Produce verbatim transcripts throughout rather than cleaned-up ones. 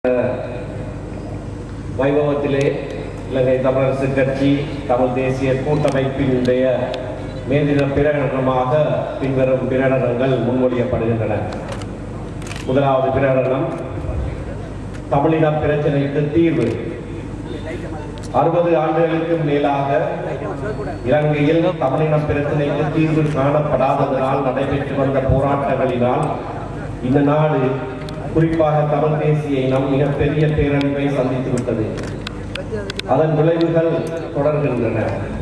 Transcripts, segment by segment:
வைபவத்திலே இலங்கை தமிழரசு கட்சி தமிழ் தேசிய கூட்டமைப்பினுடைய மேதின பிரகடனமாக பின்வரும் பிரகடனங்கள் முன்மொழியப்படுகின்றன. முதலாவது பிரகடனம், தமிழின பிரச்சனைக்கு தீர்வு. அறுபது ஆண்டுகளுக்கு மேலாக இலங்கையில் தமிழின பிரச்சனைக்கு தீர்வு காணப்படாததனால் நடைபெற்று வந்த போராட்டங்களினால் இந்த நாடு, குறிப்பாக தமிழ் தேசிய இனம் மிகப்பெரிய பேரழிவை சந்தித்துவிட்டது. அதன் விளைவுகள் தொடர்கின்றன.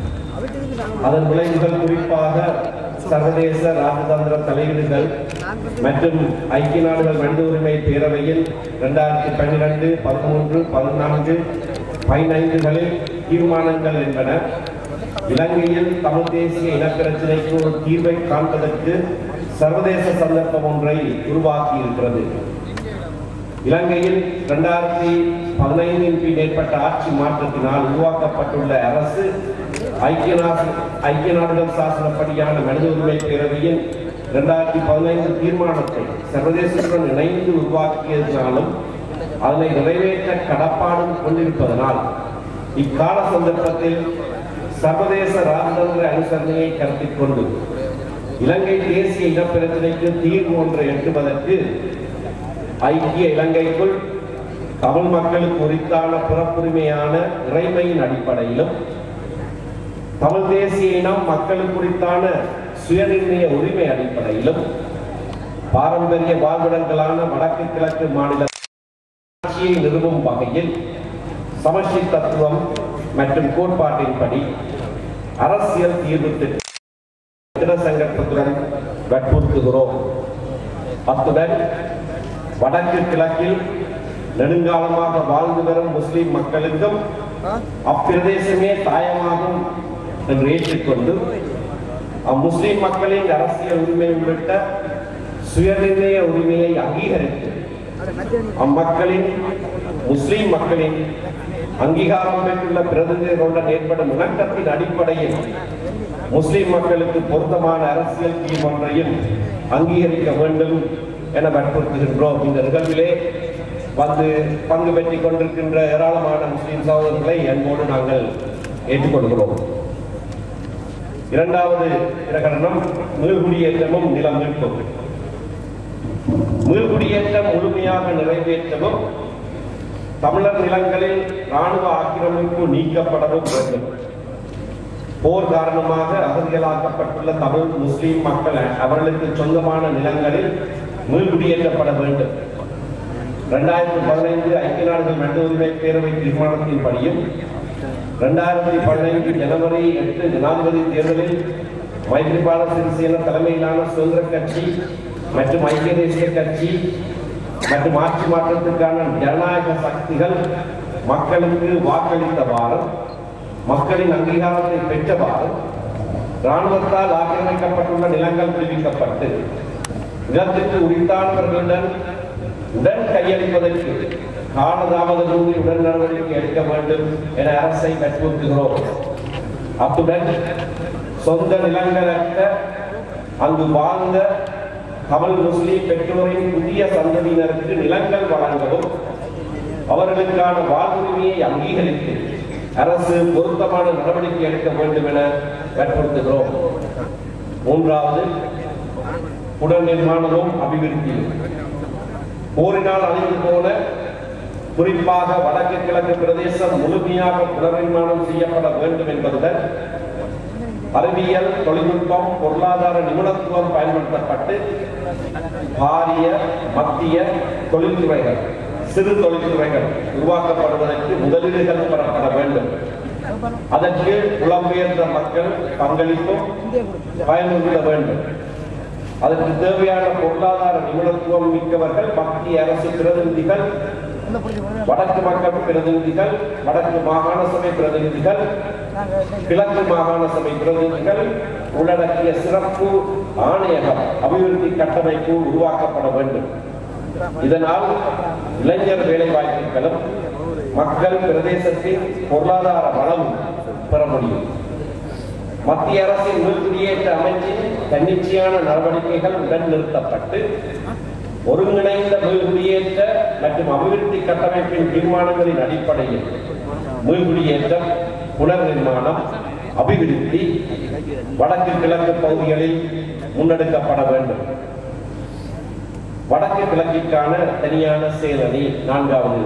அதன் விளைவுகள் குறிப்பாக சர்வதேச ராஜதந்திர தலையீடுகள் மற்றும் ஐக்கிய நாடுகள் மனித உரிமை பேரவையில் இரண்டாயிரத்தி பன்னிரண்டு பதிமூன்று பதினான்கு பதினைந்துகளில் தீர்மானங்கள் என்பன இலங்கையில் தமிழ் தேசிய இனப்பிரச்சனைக்கு ஒரு தீர்வை காண்பதற்கு சர்வதேச சந்தர்ப்பம் ஒன்றை உருவாக்கி இருக்கிறது. இலங்கையில் இரண்டாயிரத்தி பதினைந்தின் கீழ் ஏற்பட்ட ஆட்சி மாற்றத்தினால் உருவாக்கப்பட்டுள்ள அரசு ஐக்கிய ஐக்கிய நாடுகள் சாசனப்படியான மனித உரிமை பேரவையின் இரண்டாயிரத்தி பதினைந்து தீர்மானத்தை சர்வதேசத்துடன் இணைந்து உருவாக்கியதினாலும் அதனை நிறைவேற்ற கடப்பாடும் கொண்டிருப்பதனால் இக்கால சந்தர்ப்பத்தில் சர்வதேச ராஜதந்திர அனுசரணையை கருத்தில் கொண்டு இலங்கை தேசிய இனப்பிரச்சனைக்கு தீர்வு ஒன்றை எட்டுவதற்கு ஐக்கிய இலங்கைக்குள் தமிழ் மக்களுக்கு உரித்தான பிறப்புரிமையான இறைமையின் அடிப்படையிலும் தமிழ் தேசிய இனம் மக்களுக்கு உரித்தான சுயநிர்ணய உரிமை அடிப்படையிலும் பாரம்பரிய வாழ்விடங்களான வடக்கு கிழக்கு மாநில ஆட்சியை நிறுவும் வகையில் சமஷ்டி தத்துவம் மற்றும் கோட்பாட்டின்படி அரசியல் தீர்வு திட்ட சங்கத்துடன் வற்புறுத்துகிறோம். அத்துடன் வடக்கு கிழக்கில் நெடுங்காலமாக வாழ்ந்து வரும் முஸ்லிம் மக்களுக்கும் அப்பிரதேசமே தாயமாகும் என்று ஏற்றுக்கொண்டு அம்முஸ்லிம் மக்களின் அரசியல் உரிமை உள்ளிட்ட சுயநிர்ணய உரிமையை அங்கீகரித்து அம்மக்களின் முஸ்லிம் மக்களின் அங்கீகாரம் பெற்றுள்ள பிரதிநிதிகளுடன் ஏற்படும் இணக்கத்தின் அடிப்படையில் முஸ்லிம் மக்களுக்கு பொருத்தமான அரசியல் தீர்வு ஒன்றையும் அங்கீகரிக்க வேண்டும் என வற்புறுத்துகின்றோம். இந்த நிகழ்விலே வந்து பங்கு பெற்றுக் கொண்டிருக்கின்ற ஏராளமான முஸ்லிம் சகோதரர்களை அன்போடு நாங்கள் ஏற்றுக்கொள்கிறோம். இரண்டாவது பிரகடனம், மீள்குடியேற்றமும் நில மீட்பும். மீள்குடியேற்றம் முழுமையாக நிறைவேற்றவும் தமிழர் நிலங்களில் இராணுவ ஆக்கிரமிப்பு நீக்கப்படவும் வேண்டும். போர் காரணமாக அகதிகளாக்கப்பட்டுள்ள தமிழ் முஸ்லிம் மக்கள் அவர்களுக்கு சொந்தமான நிலங்களில் மீள்குடியேற்றப்பட வேண்டும். இரண்டாயிரத்தி பதினைந்து ஐக்கிய நாடுகள் மனித உரிமை பேரவை தீர்மானத்தின்படியும் இரண்டாயிரத்தி பதினைந்து ஜனவரி எட்டு ஜனாதிபதி தேர்தலில் மைத்ரிபால சிறிசேன தலைமையிலான சுதந்திர கட்சி மற்றும் ஐக்கிய தேசிய கட்சி மற்றும் ஆட்சி மாற்றத்திற்கான ஜனநாயக சக்திகள் மக்களுக்கு வாக்களித்தவாறு மக்களின் அங்கீகாரத்தை பெற்றவாறு இராணுவத்தால் ஆக்கிரமிக்கப்பட்டுள்ள நிலங்கள் விடுவிக்கப்பட்டு நிலத்திற்கு உரித்தானவர்களுடன் உடன் கையளிப்பதற்கு காலதாமதமின்றி உடன் நடவடிக்கை எடுக்க வேண்டும் என அரசை வற்புறுத்துகிறோம். அத்துடன் சொந்த நிலங்களற்ற அங்கு வாழ்ந்த தமிழ் முஸ்லிம் பெற்றோரின் புதிய சந்ததியினருக்கு நிலங்கள் வழங்கவும் அவர்களுக்கான வாழ்வுரிமையை அங்கீகரித்து அரசு பொருத்தமான நடவடிக்கை எடுக்க வேண்டும் என வற்புறுத்துகிறோம். மூன்றாவது, உடல் நிர்மாணமும் அபிவிருத்தியும். போரினால் அழிந்து போன குறிப்பாக வடக்கு கிழக்கு பிரதேசம் முழுமையாக புனர்நிர்மாணம் செய்யப்பட வேண்டும் என்பதுடன் அறிவியல், தொழில்நுட்பம், பொருளாதார நிபுணத்துவம் பயன்படுத்தப்பட்டு பாரிய மத்திய தொழில்துறைகள், சிறு தொழில்துறைகள் உருவாக்கப்படுவதற்கு முதலீடுகள் பெறப்பட வேண்டும். அதற்கு புலம்பெயர்ந்த மக்கள் பங்களிப்பும் பயனுள்ள வேண்டும். அதற்கு தேவையான பொருளாதார நிபுணத்துவம் மிக்கவர்கள் மத்திய அரசு பிரதிநிதிகள், வடக்கு மக்கள் பிரதிநிதிகள், வடக்கு மாகாண சபை பிரதிநிதிகள், கிழக்கு மாகாண சபை பிரதிநிதிகள் உள்ளடக்கிய சிறப்பு ஆணையகம் அபிவிருத்தி கட்டமைப்பு உருவாக்கப்பட வேண்டும். இதனால் இளைஞர் வேலை வாய்ப்புகளும் மக்கள் பிரதேசத்தின் பொருளாதார வளம் பெற முடியும். மத்திய அரசின் மீள்குடியேற்ற அமைச்சின் தன்னிச்சையான நடவடிக்கைகள் உடன் நிறுத்தப்பட்டு ஒருங்கிணைந்த மீள்குடியேற்ற மற்றும் அபிவிருத்தி கட்டமைப்பின் தீர்மானங்களின் அடிப்படையில் மீள்குடியேற்றம், புனர் நிர்மாணம், அபிவிருத்தி வடக்கு கிழக்கு பகுதிகளில் முன்னெடுக்கப்பட வேண்டும். வடக்கு கிழக்கிற்கான தனியான செயலணி நான்காவது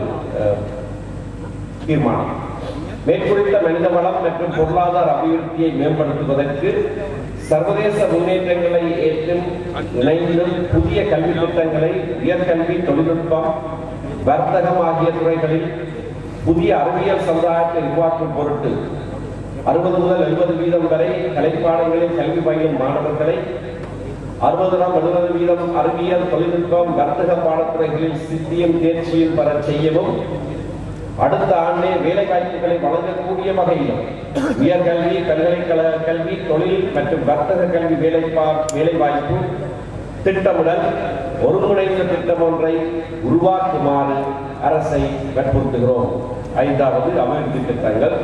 தீர்மானம். மேற்குறித்த மனித வளம் மற்றும் பொருளாதார அபிவிருத்தியை மேம்படுத்துவதற்கு சர்வதேச முன்னேற்றங்களை ஏற்றும் இணைந்தும் புதிய கல்வி திட்டங்களை உயர்கல்வி, தொழில்நுட்பம், வர்த்தகம் ஆகிய துறைகளில் புதிய அறிவியல் சமுதாயத்தை உருவாக்கும் பொருட்டு அறுபது முதல் எழுபது வீதம் வரை கலைப்பாடங்களில் கல்வி பயிலும் மாணவர்களை அறுபது எழுபது வீதம் அறிவியல், தொழில்நுட்பம், வர்த்தக பாடத்துறைகளில் சித்தியும் தேர்ச்சியும் பெற செய்யவும், அடுத்த ஆண்டே வேலை வாய்ப்புகளை வழங்கக்கூடிய வகையிலும் உயர்கல்வி, பல்கலைக்கழக கல்வி, தொழில் மற்றும் வர்த்தக கல்வி வேலைப்பா வேலை வாய்ப்பு திட்டமிடல் ஒருங்கிணைந்த திட்டம் ஒன்றை உருவாக்குமாறு அரசை வற்புறுத்துகிறோம். ஐந்தாவது அபிவிருத்தி திட்டங்கள்.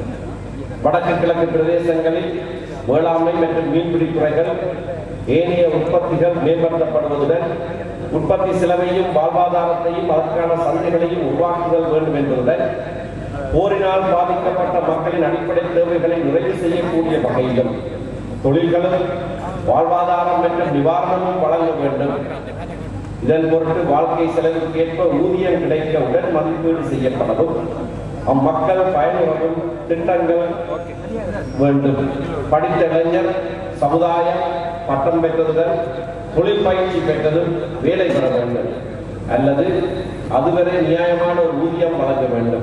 வடக்கு கிழக்கு பிரதேசங்களில் வேளாண்மை மற்றும் மீன்பிடி துறைகள் ஏனைய உற்பத்திகள் மேம்படுத்தப்படுவதுடன் உற்பத்தி செலவையும் வாழ்வாதாரத்தையும் அதற்கான சந்தைகளையும் உருவாக்குதல் வேண்டும் என்பதுடன் போரினால் பாதிக்கப்பட்ட மக்களின் அடிப்படை தேவைகளை நிறைவு செய்யக்கூடிய வகையிலும் தொழில்களும் வாழ்வாதாரம் மற்றும் நிவாரணமும் வழங்க வேண்டும். இதன் பொருட்டு வாழ்க்கை செலவுக்கேற்ப ஊதியம் கிடைக்க உடன் மதிப்பீடு செய்யப்படவும் அம்மக்கள் பயனுறவும் திட்டங்கள் வேண்டும். படித்த இளைஞர் சமுதாயம் பட்டம் பெற்றதுடன் தொழில் பயிற்சி பெற்றதும் வேலை பெற வேண்டும் அல்லது அதுவரை நியாயமான ஒரு ஊதியம் வழங்க வேண்டும்.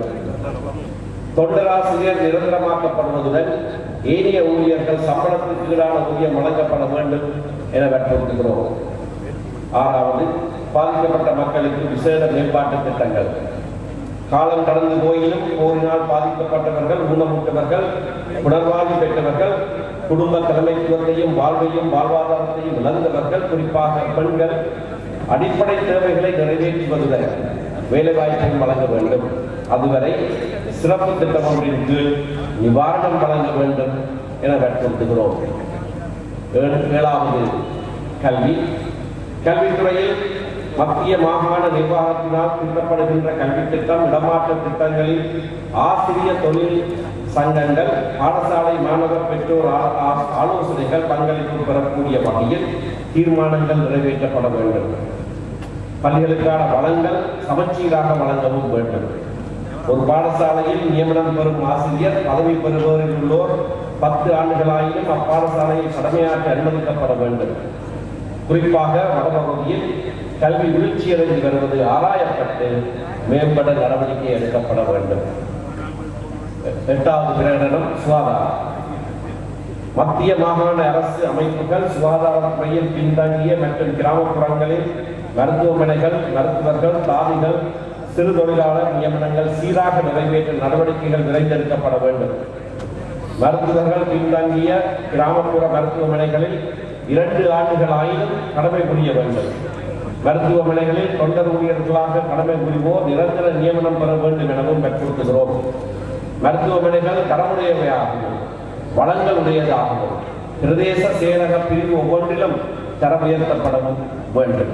தொண்டராசிரியர் நிரந்தரமாக்கப்படுவதுடன் ஏனைய ஊழியர்கள் சம்பளத்திற்கு ஈடான ஊதியம் வழங்கப்பட வேண்டும் என வற்புறுத்துகிறோம். ஆறாவது, பாதிக்கப்பட்ட மக்களுக்கு விசேட மேம்பாட்டு திட்டங்கள். காலம் கடந்து போயினும் போரினால் பாதிக்கப்பட்டவர்கள், ஊனமுற்றவர்கள், உணர்வாழ்வு பெற்றவர்கள், குடும்ப தலைமைத்துவத்தையும் வாழ்வையும் வாழ்வாதாரத்தையும் இழந்தவர்கள், குறிப்பாக பெண்கள் அடிப்படை தேவைகளை நிறைவேற்றுவதுடன் வேலைவாய்ப்பையும் வழங்க வேண்டும். அதுவரை சிறப்பு திட்டம் ஒன்றின் கீழ் நிவாரணம் வழங்க வேண்டும் என வற்புறுத்துகிறோம். ஏழாவது, கல்வி. கல்வித்துறையில் மத்திய மாகாண நிர்வாகத்தினால் திட்டப்படுகின்ற கல்வி திட்டம், இடமாற்ற திட்டங்களில் ஆசிரியர் தொழில் சங்கங்கள், பாடசாலை மாணவர் பெற்றோர் ஆலோசனைகள் பங்களிப்பு பெறக்கூடிய வகையில் தீர்மானங்கள் நிறைவேற்றப்பட வேண்டும். பள்ளிகளுக்கான வளங்கள் சமச்சீராக வழங்கவும் வேண்டும். ஒரு பாடசாலையில் நியமனம் பெறும் ஆசிரியர் பதவி பெறுபவரில் உள்ளோர் பத்து ஆண்டுகளாயினும் அப்பாடசாலையில் கடமையாற்ற அனுமதிக்கப்பட வேண்டும். குறிப்பாக வடபகுதியில் கல்வி வீழ்ச்சியடைந்து வருவது ஆராயப்பட்டு மேம்பட நடவடிக்கை எடுக்கப்பட வேண்டும். எட்டாவது பிரகடனம், சுகாதாரம். மத்திய மாகாண அரசு அமைப்புகள் சுகாதாரத்துறையில் பின்தங்கிய மற்றும் கிராமப்புறங்களில் மருத்துவமனைகள், மருத்துவர்கள், தாதிகள், சிறு தொழிலாளர் நியமனங்கள் சீராக நிறைவேற்ற நடவடிக்கைகள் விரைந்தெடுக்கப்பட வேண்டும். மருத்துவர்கள் பின்தங்கிய கிராமப்புற மருத்துவமனைகளில் இரண்டு ஆண்டுகள் ஆயினும் கடமை புரிய வேண்டும். மருத்துவமனைகளில் தொண்டர் ஊழியர்களாக கடமை புரிவோர் நிரந்தர நியமனம் பெற வேண்டும் எனவும் வற்புறுத்துகிறோம். மருத்துவமனைகள் தரமுடையவையாகவும் வளங்கள் உடையதாகவும் பிரதேச செயலக பிரிவு ஒவ்வொன்றிலும் தரம் உயர்த்தப்படவும் வேண்டும்.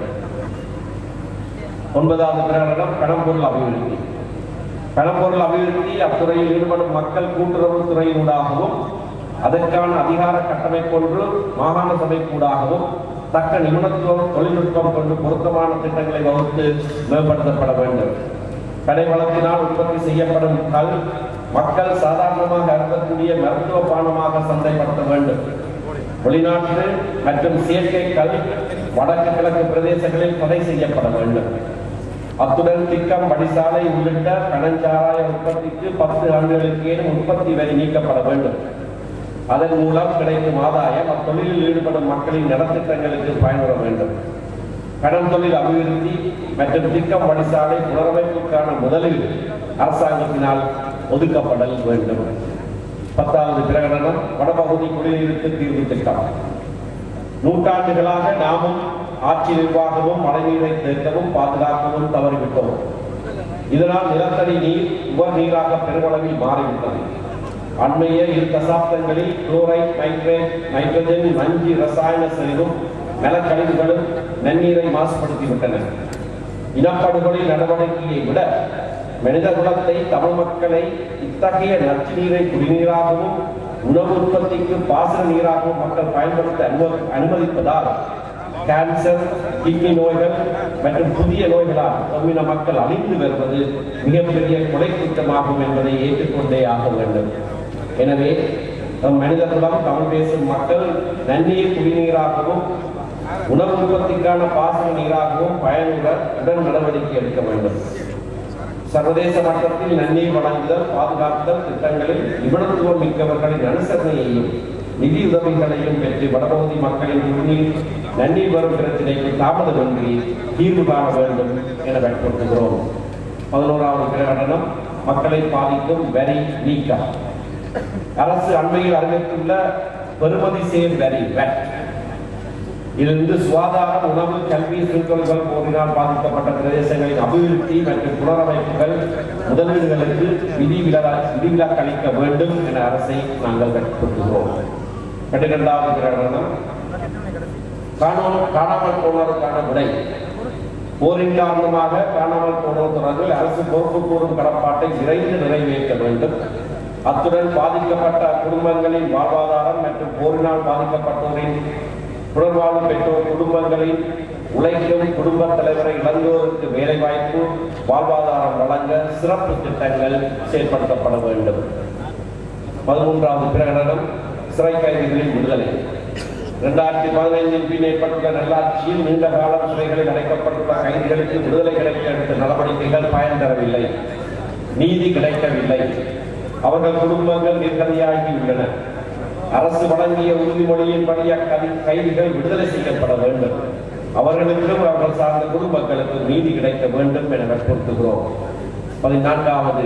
ஒன்பதாவது பிரகடனம், பணப்பொருள் அபிவிருத்தி. பணப்பொருள் அபிவிருத்தி அத்துறையில் ஈடுபடும் மக்கள் கூட்டுறவு துறையினூடாகவும் அதற்கான அதிகார கட்டமைப்பொன்று மாகாண சபைக்கூடாகவும் தக்க நிபுணத்துவம், தொழில்நுட்பம் கொண்டு பொருத்தமான திட்டங்களை வகுத்து மேம்படுத்தப்பட வேண்டும். கடைவளத்தினால் உற்பத்தி செய்யப்படும் கல் மக்கள் சாதாரணமாக அருந்தக்கூடிய மருத்துவ பானமாக சந்தைப்படுத்த வேண்டும். வெளிநாட்டு மற்றும் செயற்கை கல் வடக்கு கிழக்கு பிரதேசங்களில் தடை செய்யப்பட வேண்டும். அத்துடன் திக்கம், படிசாலை உள்ளிட்ட கணஞ்சாராய உற்பத்திக்கு பத்து ஆண்டுகளுக்கேனும் உற்பத்தி வரி நீக்கப்பட வேண்டும். அதன் மூலம் கிடைக்கும் ஆதாயம் அத்தொழிலில் ஈடுபடும் மக்களின் நலத்திட்டங்களுக்கு பயன்பட வேண்டும். கடன் தொழில் அபிவிருத்தி மற்றும் திக்கம், படிசாலை புனரமைப்புக்கான முதலீடு அரசாங்கத்தினால் ஒதுக்கப்படல் வேண்டும். பத்தாவது பிரகடனம், வடபகுதி குடிநீருக்கு தீர்வு திட்டம். நூற்றாண்டுகளாக நாமும் ஆட்சி நிர்வாகமும் மழைநீரை தேக்கவும் பாதுகாக்கவும் தவறிவிட்டோம். இதனால் நிலத்தடி நீர் உபர் நீராக பெருமளவில் மாறிவிட்டது. அண்மைய இரு தசாப்தங்களில் குளோரைட், நைட்ரேட், நைட்ரஜன், நஞ்சு ரசாயன செறிவும் மலக்கழிவுகளும் நன்னீரை மாசுபடுத்திவிட்டன. இனப்படுகொலை நடவடிக்கையை விட மனித குலத்தை, தமிழ் மக்களை இத்தகைய நச்சு நீரை குடிநீராகவும் உணவு உற்பத்திக்கு பாசன நீராகவும் மக்கள் பயன்படுத்த அனுமதிப்பதால் கேன்சர், கிட்னி நோய்கள் மற்றும் புதிய நோய்களால் தமிழக மக்கள் அழிந்து வருவது மிகப்பெரிய கொலை குற்றமாகும் என்பதை ஏற்றுக்கொண்டே ஆக வேண்டும். எனவே நம் மனித குலம், தமிழ் பேசும் மக்கள் நன்னீர் குடிநீராகவும் உணவு உற்பத்திக்கான பாசன நீராகவும் பயனுள்ள உடன் நடவடிக்கை எடுக்க வேண்டும். சர்வதேச மட்டத்தில் நன்னீர் வழங்குதல், பாதுகாத்தல் திட்டங்களில் நிபுணத்துவம் மிக்கவர்களின் அனுசரணையையும் நிதி உதவிகளையும் பெற்று வடபகுதி மக்களின் குடிநீர் நன்னீர் வரும் பிரச்சினைக்கு தாமதமின்றி தீர்வு காண வேண்டும் என வலியுறுத்துகிறோம். பதினோராவது பிரகடனம் மக்களை பாதிக்கும் வரி நீக்கம். அரசு அண்மையில் அறிவித்துள்ள பெறுமதி சேர் வரி வெட் இருந்து சுகாதாரம், உணவு, கல்வி, சுற்றுச்சூழல் போரினால் பாதிக்கப்பட்ட பிரதேசங்களின் அபிவிருத்தி மற்றும் புனரமைப்புகள் முதலீடுகளுக்கு விதி விதிவிலக்கு அளிக்க வேண்டும் என அரசை நாங்கள் வலியுறுத்துகிறோம். பன்னிரண்டாவது பிரகடனம் காணாமல் போனோருக்கான விடை. போரின் காரணமாக காணாமல் போனோர் தொடர்பில் அரசு பொறுப்பு கூறும் கடப்பாட்டை விரைந்து நிறைவேற்ற வேண்டும். அத்துடன் பாதிக்கப்பட்ட குடும்பங்களின் வாழ்வாதாரம் மற்றும் போரினால் பாதிக்கப்பட்டோரின் புனர்வாழ்வு பெற்றோர் குடும்பங்களின் உழைக்கும் குடும்ப தலைவரை இழந்தோருக்கு வேலை வாய்ப்பு, வாழ்வாதாரம் வழங்க சிறப்பு திட்டங்கள் செயல்படுத்தப்பட வேண்டும். பதிமூன்றாவது பிரகடனம் சிறை கைதிகளின் விடுதலை. இரண்டாயிரத்தி பதினைந்தின் பின் ஏற்பட்டுள்ள நல்லாட்சியில் நீண்ட காலம் சிறைகளில் அடைக்கப்பட்டுள்ள கைதிகளுக்கு விடுதலை கிடைக்க எடுத்த நடவடிக்கைகள் பயன் தரவில்லை, நீதி கிடைக்கவில்லை. அவர்கள் குடும்பங்கள் நிர்கதியாகியுள்ளன. அரசு வழங்கிய உறுதிமொழியின்படி கைதிகள் விடுதலை செய்யப்பட வேண்டும். அவர்களுக்கும் அவர்கள் சார்ந்த குடும்பங்களுக்கும் நீதி கிடைக்க வேண்டும் என வற்புறுத்துகிறோம். பதினான்காவது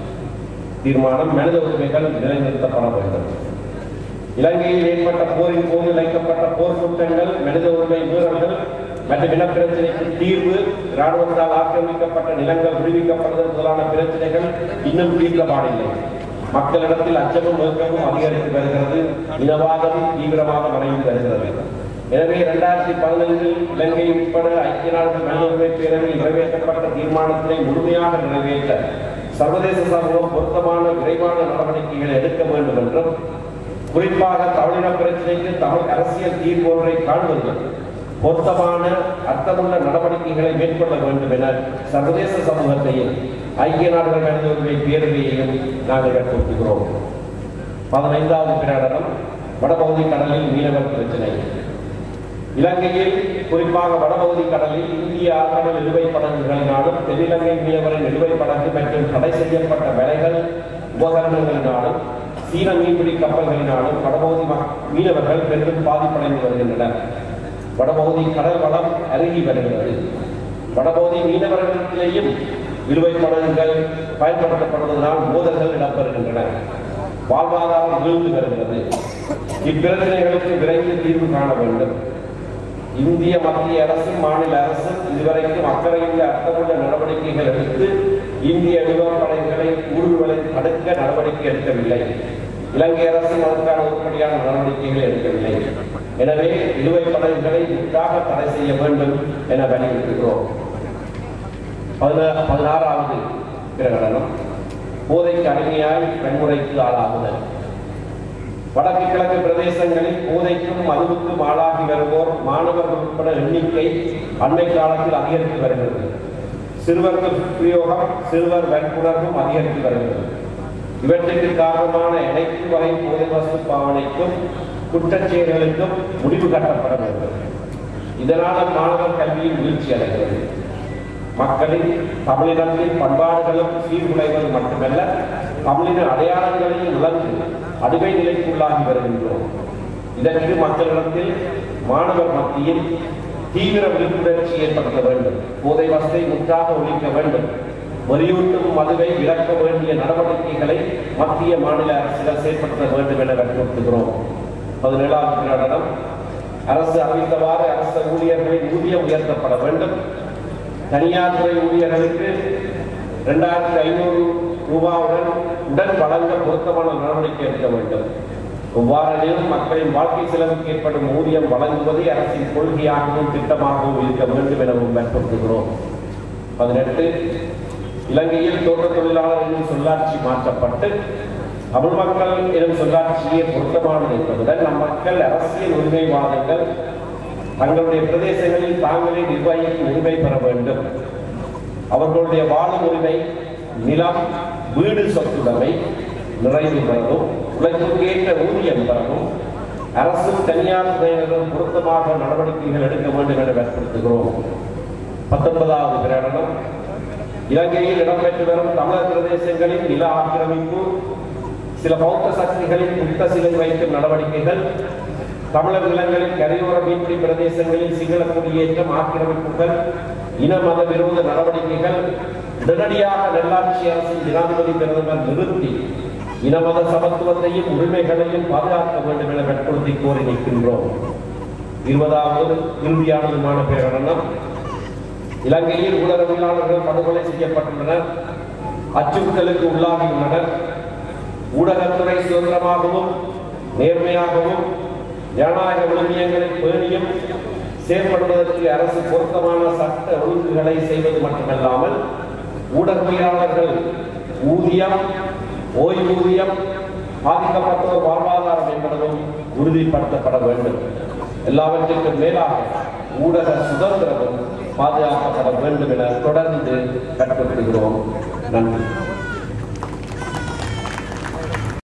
தீர்மானம் மனித உரிமைகள் நிலைநிறுத்தப்பட வேண்டும். இலங்கையில் ஏற்பட்ட போரின் போது இழைக்கப்பட்ட போர் குற்றங்கள், மனித உரிமை மீறல்கள் மற்றும் இனப்பிரச்சனைக்கு தீர்வு, இராணுவத்தால் ஆக்கிரமிக்கப்பட்ட நிலங்கள் விடுவிக்கப்படுதல் முதலான பிரச்சனைகள் இன்னும் தீர்க்கப்படவில்லை. மக்களிடத்தில் அச்சமும் நோக்கமும் அதிகரித்து வருகிறது. இனவாதம் தீவிரமாக மறைந்து வருகிறது. எனவே இரண்டாயிரத்தி பதினைந்தில் இலங்கை உட்பட ஐக்கிய நாடுகள் மனித உரிமை பேரவையில் நிறைவேற்றப்பட்ட தீர்மானத்தினை முழுமையாக நிறைவேற்ற சர்வதேச சமூகம் பொருத்தமான விரைவான நடவடிக்கைகளை எடுக்க வேண்டும் என்றும், குறிப்பாக தமிழின பிரச்சனைக்கு தமிழ் அரசியல் தீர்வு ஒன்றை காண்பது பொருத்தமான அர்த்தமுள்ள நடவடிக்கைகளை மேற்கொள்ள வேண்டும் என சர்வதேச சமூகத்தையும் ஐக்கிய நாடுகள் மனித உரிமை பேரவையையும் நாங்கள் வற்புறுத்துகிறோம். பதினைந்தாவது பிரகடனம் வடபகுதி கடலில் மீனவர் பிரச்சனை. இலங்கையில் குறிப்பாக வடபகுதி கடலில் இந்திய ஆழ்கடல் நிலுவை படகுகளினாலும் தென்னிலங்கை மீனவரின் நிலுவை படகு மற்றும் தடை செய்யப்பட்ட வேலைகள் உபகரணங்களினாலும் சீன மீன்பிடி கப்பல்களினாலும் வடபகுதி மீனவர்கள் பெரிதும் பாதிப்படைந்து வருகின்றனர். வடபகுதி கடல் வளம் அருகி வருகிறது. வடபகுதி மீனவர்களிலேயும் நிலுவை படகுகள் பயன்படுத்தப்படுவதனால் மோதல்கள் இடம்பெறுகின்றன. வாழ்வாதாரம் வீழ்ந்து வருகிறது. இப்பிரச்சனைகளுக்கு விரைந்து தீர்வு காண வேண்டும். இந்திய மத்திய அரசும் மாநில அரசும் இதுவரைக்கும் அக்கறையுள்ள அர்த்தமுள்ள நடவடிக்கைகள் எடுத்து இந்திய விமானப்படைகளை ஊடுருவலை தடுக்க நடவடிக்கை எடுக்கவில்லை. இலங்கை அரசும் அதற்கான உருப்படியான நடவடிக்கைகளை எடுக்கவில்லை. எனவே நிலுவை படகுகளை முற்றாக தடை செய்ய வேண்டும் என வலியுறுத்துகிறோம். பதினாறாவது பிரகடனம் போதைக்கு அடிமையாய் வன்முறைக்கு ஆளாகுதல். வடக்கு கிழக்கு பிரதேசங்களில் போதைக்கும் மதுவுக்கும் ஆளாகி வருவோர் மாணவர்கள் உட்பட எண்ணிக்கை அண்மை காலத்தில் அதிகரித்து வருகிறது. சிறுவர் பிரயோகம், சிறுவர் வன்புணர்வும் அதிகரித்து வருகிறது. இவற்றுக்கு காரணமான அனைத்து வகை போதை வஸ்து பாவனைக்கும் குற்றச்செயல்களுக்கும் முடிவு கட்டப்பட வேண்டும். இதனால் மாணவர் கல்வியில் வீழ்ச்சி அடைகிறது. மக்களின் தமிழினத்தின் பண்பாடுகளும் சீர்குலைவது மட்டுமல்ல, தமிழின அடையாளங்களையும் இழந்து அடிமை நிலைக்குள்ளாகி வருகின்றோம். இதற்கு மக்களிடத்தில் மாணவர் மத்தியில் தீவிர விழிப்புணர்ச்சி ஏற்படுத்த வேண்டும். போதை வஸ்தை முற்றாக ஒழிக்க வேண்டும். வலியூட்டும் மதுவை விலக்க வேண்டிய நடவடிக்கைகளை மத்திய மாநில அரசுகள் செயல்படுத்த வேண்டும் என வலியுறுத்துகிறோம். பதினேழாவது பிரகடனம் அரசு அறிவித்தவாறு அரசு ஊழியர்களின் ஊதியம் உயர்த்தப்பட வேண்டும். தனியார் துறை ஊழியர்களுக்கு இரண்டாயிரத்தி ஐநூறு ரூபாவுடன் உடன் வழங்க பொருத்தமான நடவடிக்கை எடுக்க வேண்டும். எவ்வாறெனினும் மக்களின் வாழ்க்கை செலவுக்கு ஏற்படும் ஊதியம் வழங்குவதை அரசின் கொள்கையாகவும் திட்டமாகவும் இருக்க வேண்டும் எனவும் வற்புறுத்துகிறோம். பதினெட்டு இலங்கையில் தோட்ட தொழிலாளர் எனும் சொல்லாட்சி மாற்றப்பட்டு தமிழ் மக்கள் எனும் சொல்லாட்சியே பொருத்தமானது என்பதுடன் நம் மக்கள் அரசியல் உரிமைவாதங்கள் தங்களுடைய பிரதேசங்களில் தாங்களே நிர்வகிக்கும் உரிமை பெற வேண்டும். அவர்களுடைய வாழும் உரிமை, நிலம், வீடு சொத்துடைமை நிறைவு பெறவும் உழைப்புக்கு ஏற்ற ஊதியம் பெறவும் அரசும் தனியார் துறையினரும் பொருத்தமாக நடவடிக்கைகள் எடுக்க வேண்டும் என வற்புறுத்துகிறோம். பத்தொன்பதாவது பிரகடனம் இலங்கையில் இடம்பெற்று வரும் தமிழர் பிரதேசங்களின் நில ஆக்கிரமிப்பு, சில பௌத்த சக்திகளின் யுத்த சிலை வைக்கும் நடவடிக்கைகள், தமிழர் நிலங்களின் கரையோர மீன்பிடி பிரதேசங்களில் சிங்கள குடியேற்றம், ஆக்கிரமிப்புகள், இன மத விரோத நடவடிக்கைகள் உடனடியாக நல்லாட்சி அரசின் ஜனாதிபதி பிரதமர் நிறுத்தி இனமத சமத்துவத்தையும் உரிமைகளையும் பாதுகாக்க வேண்டும் என வற்புறுத்தி கோரி நிற்கின்றோம். இருபதாவது இறுதியானதுமான பிரகடனம் இலங்கையில் ஊடகவியலாளர்கள் படுகொலை செய்யப்பட்டுள்ளனர், அச்சுறுத்தலுக்கு உள்ளாகியுள்ளனர். ஊடகத்துறை சுதந்திரமாகவும் நேர்மையாகவும் ஜனநாயக விழுமியங்களை பேணியும் செயல்படுவதற்கு அரசு பொருத்தமான சட்ட ஒழுங்குகளை செய்வது மட்டுமல்லாமல் ஊடகவியலாளர்கள் ஊதியம், ஓய்வூதியம், பாதிக்கப்பட்டோர் வாழ்வாதாரம் என்பதும் உறுதிப்படுத்தப்பட வேண்டும். எல்லாவற்றிற்கும் மேலாக ஊடக சுதந்திரமும் பாதுகாக்கப்பட வேண்டும் என தொடர்ந்து வற்புறுத்துகிறோம். நன்றி.